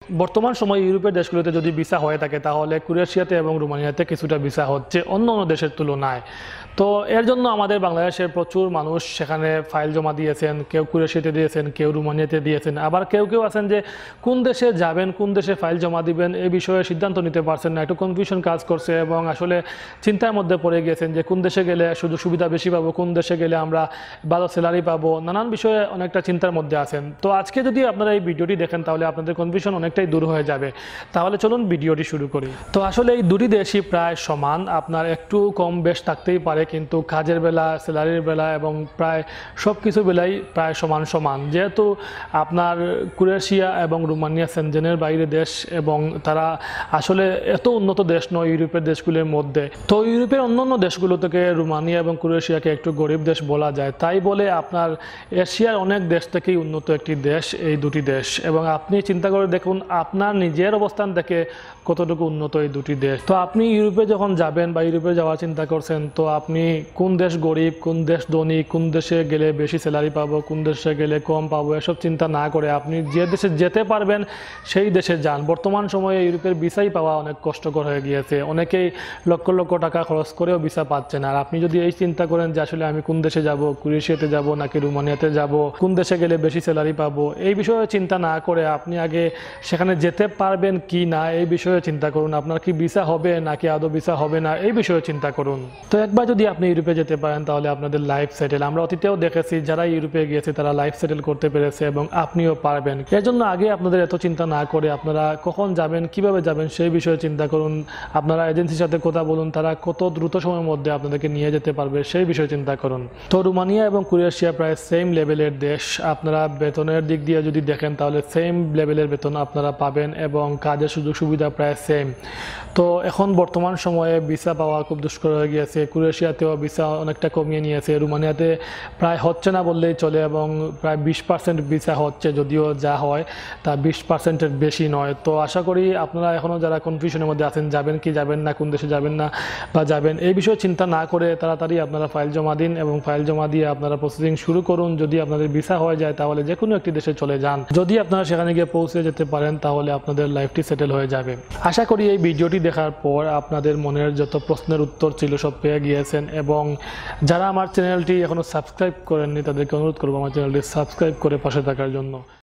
বর্তমান সময়ে ইউরোপের দেশগুলোতে যদি ভিসা হয়ে থাকে তাহলে ক্রোয়েশিয়াতে এবং রোমানিয়াতে কিছুটা ভিসা হচ্ছে অন্য অন্য দেশের তুলনায়। তো এর জন্য আমাদের বাংলাদেশের প্রচুর মানুষ সেখানে ফাইল জমা দিয়েছেন, কেউ ক্রোয়েশিয়াতে দিয়েছেন, কেউ রোমানিয়াতে দিয়েছেন, আবার কেউ কেউ আছেন যে কোন দেশে যাবেন, কোন দেশে ফাইল জমা দিবেন এই বিষয়ে সিদ্ধান্ত নিতে পারছেন না, একটু কনফিউশন কাজ করছে এবং আসলে চিন্তার মধ্যে পড়ে গিয়েছেন যে কোন দেশে গেলে সুযোগ সুবিধা বেশি পাবো, কোন দেশে গেলে আমরা ভালো স্যালারি পাবো, নানান বিষয়ে অনেকটা চিন্তার মধ্যে আছেন। তো আজকে যদি আপনারা এই ভিডিওটি দেখেন তাহলে আপনাদের কনফিউশন অনেকটাই দূর হয়ে যাবে। তাহলে চলুন ভিডিওটি শুরু করি। তো আসলে এই দুটি দেশই প্রায় সমান, আপনার একটু কম বেশ থাকতেই পারে কিন্তু কাজের বেলা, স্যালারির বেলা এবং প্রায় সব কিছু বেলাই প্রায় সমান সমান। যেহেতু আপনার ক্রোয়েশিয়া এবং রোমানিয়া সেনজেনের বাইরে দেশ এবং তারা আসলে এত উন্নত দেশ নয় ইউরোপের দেশগুলোর মধ্যে। তো ইউরোপের অন্যান্য দেশগুলো থেকে রোমানিয়া এবং ক্রোয়েশিয়াকে একটু গরিব দেশ বলা যায়, তাই বলে আপনার এশিয়ার অনেক দেশ থেকেই উন্নত একটি দেশ এই দুটি দেশ। এবং আপনি চিন্তা করে দেখুন আপনার নিজের অবস্থান থেকে কতটুকু উন্নত এই দুটি দেশ। তো আপনি ইউরোপে যখন যাবেন বা ইউরোপে যাওয়ার চিন্তা করছেন, তো আপনি কোন দেশ গরিব, কোন দেশ ধনী, কোন দেশে গেলে বেশি স্যালারি পাবো, কোন দেশে গেলে কম পাবো, এসব চিন্তা না করে আপনি যে দেশে যেতে পারবেন সেই দেশে যান। বর্তমান সময়ে ইউরোপের ভিসাই পাওয়া অনেক কষ্টকর হয়ে গিয়েছে, অনেকেই লক্ষ লক্ষ টাকা খরচ করেও ভিসা পাচ্ছেন। আর আপনি যদি এই চিন্তা করেন যে আসলে আমি কোন দেশে যাব, ক্রোয়েশিয়াতে যাব নাকি রোমানিয়াতে যাব, কোন দেশে গেলে বেশি স্যালারি পাবো, এই বিষয়ে চিন্তা না করে আপনি আগে সেখানে যেতে পারবেন কি না এই বিষয়ে চিন্তা করুন। আপনার কি ভিসা হবে নাকি আদৌ ভিসা হবে না এই বিষয়ে চিন্তা করুন। তো একবার যদি আপনি ইউরোপে যেতে পারেন তাহলে আপনাদের লাইফ সেটেল। আমরা অতীতেও দেখেছি যারা ইউরোপে গিয়েছে তারা লাইফ সেটেল করতে পেরেছে এবং আপনিও পারবেন। এর জন্য আগে আপনাদের এত চিন্তা না করে আপনারা কখন যাবেন, কিভাবে যাবেন সেই বিষয়ে চিন্তা করুন। আপনারা এজেন্সির সাথে কথা বলুন, তারা কত দ্রুত সময়ের মধ্যে আপনাদেরকে নিয়ে যেতে পারবে সেই বিষয়ে চিন্তা করুন। তো রোমানিয়া এবং ক্রোয়েশিয়া প্রায় সেম লেভেলের দেশ। আপনারা বেতনের দিক দিয়ে যদি দেখেন তাহলে সেম লেভেলের বেতন আপনারা পাবেন এবং কাজের সুযোগ সুবিধা প্রায় সেম। তো এখন বর্তমান সময়ে ভিসা পাওয়া খুব দুষ্কর হয়ে গিয়েছে। ক্রোয়েশিয়াতেও ভিসা অনেকটা কমিয়ে নিয়েছে, রোমানিয়াতে প্রায় হচ্ছে না বললেই চলে এবং প্রায় 20% ভিসা হচ্ছে, যদিও যা হয় তা 20%-এর বেশি নয়। তো আশা করি আপনারা এখনও যারা কনফিউশনের মধ্যে আছেন যাবেন কি যাবেন না, কোন দেশে যাবেন না বা যাবেন, এই বিষয়ে চিন্তা না করে তাড়াতাড়ি আপনারা ফাইল জমা দিন এবং ফাইল জমা দিয়ে আপনারা প্রসেসিং শুরু করুন। যদি আপনাদের ভিসা হয়ে যায় তাহলে যে কোনো একটি দেশে চলে যান। যদি আপনারা সেখানে গিয়ে পৌঁছে যেতে পারেন তাহলে আপনাদের লাইফটি সেটেল হয়ে যাবে। আশা করি এই ভিডিওটি দেখার পর আপনাদের মনের যত প্রশ্নের উত্তর ছিল সব পেয়ে গিয়েছেন এবং যারা আমার চ্যানেলটি এখনও সাবস্ক্রাইব করেননি তাদেরকে অনুরোধ করবো আমার চ্যানেলটি সাবস্ক্রাইব করে পাশে থাকার জন্য।